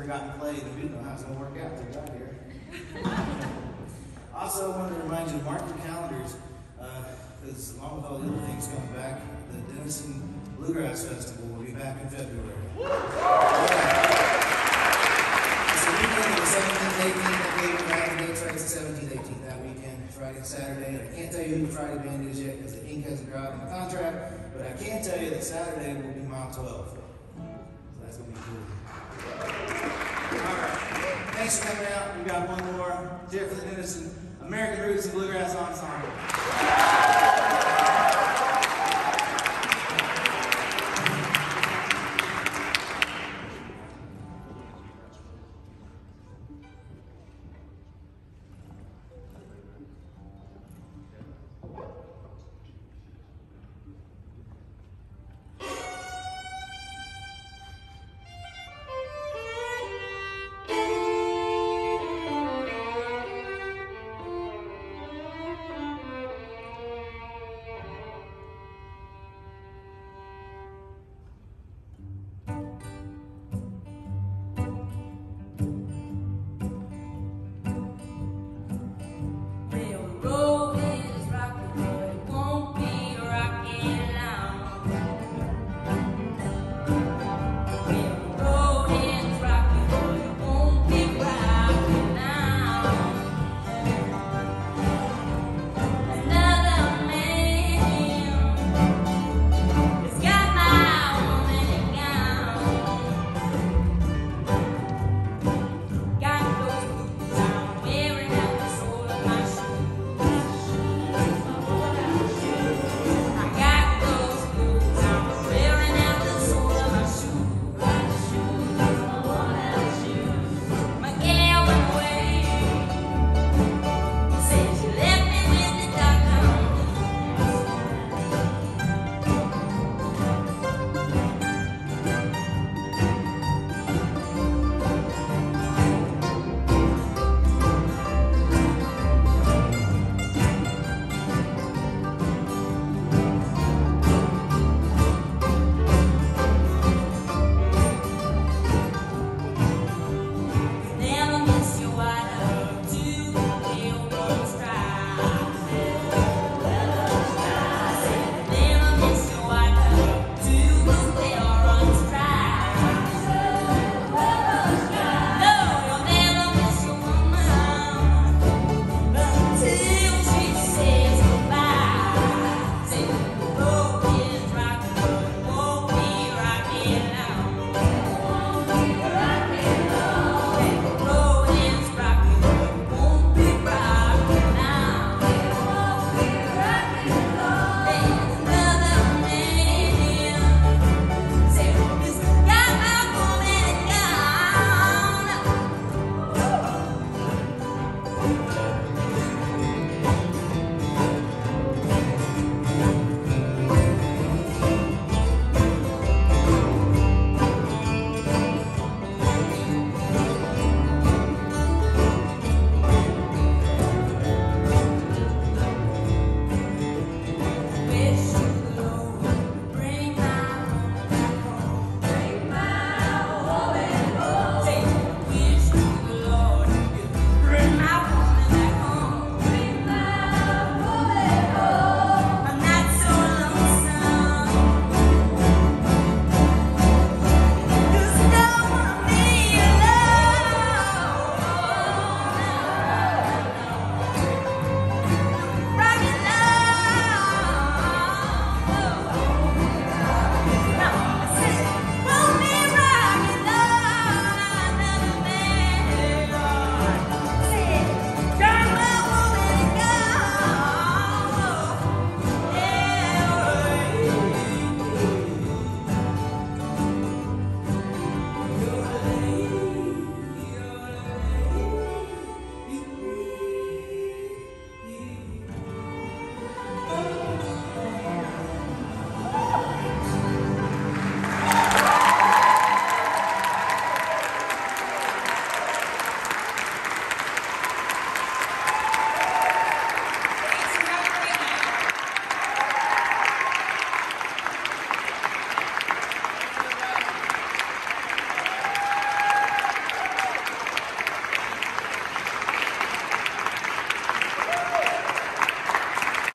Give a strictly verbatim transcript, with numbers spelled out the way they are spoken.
gotten played, and we didn't know how it was going to work out until we got here. Also, I wanted to remind you to mark your calendars, because uh, along with all the other things coming back, the Denison Bluegrass Festival will be back in February. Yeah. It's the weekend of the seventeenth, eighteenth, I gave you back the dates right, it's the seventeenth, eighteenth, that weekend, Friday and Saturday. And I can't tell you who the Friday band is yet, because the ink hasn't dried on the contract, but I can tell you that Saturday will be mile twelve. So that's going to be cool. Alright, thanks for coming out. We got one more. Here for the Denison American Roots and Bluegrass Ensemble.